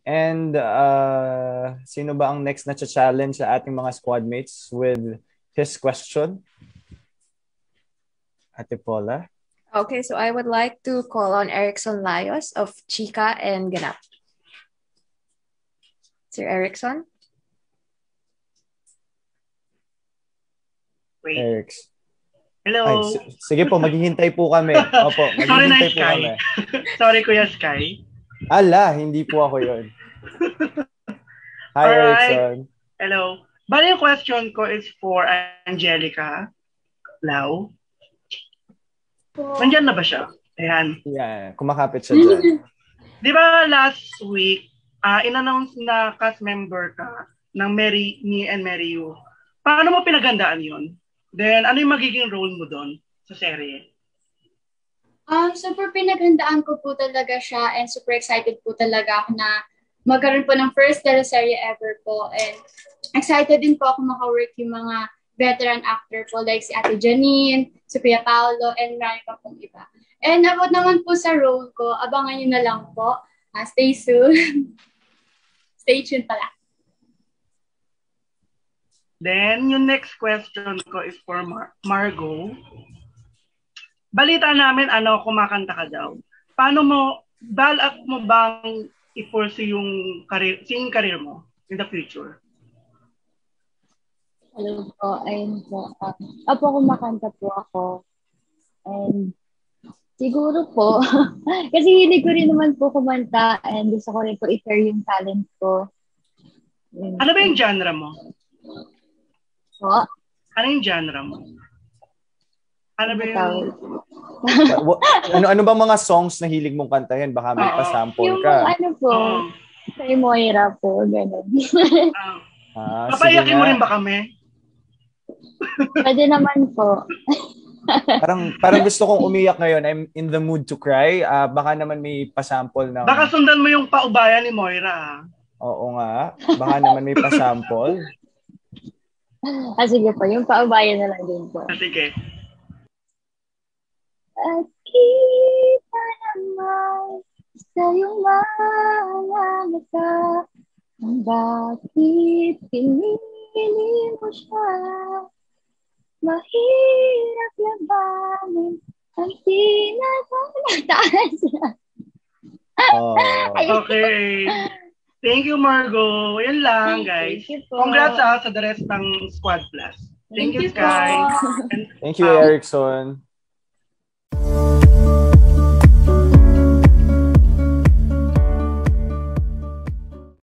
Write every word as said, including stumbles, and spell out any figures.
And uh, sino ba ang next na challenge sa ating mga squad mates with his question? Ate Paula? Okay, so I would like to call on Erickson Layos of Chika and Ganap. Sir Erickson? Wait. Erics. Hello. Ay, s- sige po, maghihintay po kami. Opo, Sorry na, maghihintay po Sky. kami. Sorry, Kuya Sky. Ala, hindi po ako yun. Hi, Alright. Erickson. Hello. Bali, yung question ko is for Angelica Lau. Nandyan na ba siya? Ayan. Yeah, kumakapit siya dyan. Di ba last week, uh, in-announce na cast member ka ng Mary, Me and Mary You. Paano mo pinagandaan yun? Then, ano yung magiging role mo doon sa serye? Um, super pinaghandaan ko po talaga siya and super excited po talaga ako na magkaroon po ng first teleserye ever po. And excited din po ako maka-work yung mga veteran actor po like si Ate Janine, si Kuya Paolo, and marami pa pong iba. And about naman po sa role ko, abangan nyo na lang po. Uh, stay soon. Stay tuned pala. Then, yung next question ko is for Mar- Margo. Balita namin, ano, kumakanta ka daw. Paano mo, balak mo bang i-pursue yung career, singing career mo in the future? Hello po, ayun po. Um, apo, kumakanta po ako. And siguro po, kasi hilig ko rin naman po kumanta and gusto ko rin po i-share yung talent ko. Yun. Ano ba yung genre mo? Po? Ano yung genre mo? Ano ba yung... ano ano ba mga songs na hilig mong kantahin? Baka may Oo. pa-sample Yung ka. ano po, Oo. kay Moira po, gano'n. Ah, Ah, papayakin sige mo nga. rin ba kami? Pwede naman po. Parang parang gusto kong umiyak ngayon. I'm in the mood to cry. Ah, baka naman may pa-sample ng... Baka sundan mo yung paubayan ni Moira. ah. Oo nga. Baka naman may pa-sample. Ah, sige po, yung paubayan na lang din po. Ah, Sige. At kita naman sa iyong mga mata kung bakit pinili mo siya. Mahirap labanin ang tinatataas niya. Oh. Okay. Thank you, Margo. Yan lang, guys. Thank you po. Congrats ah, sa the rest ng Squad Plus. Thank, Thank you, you po. Sky. And, Thank you, um, Erickson.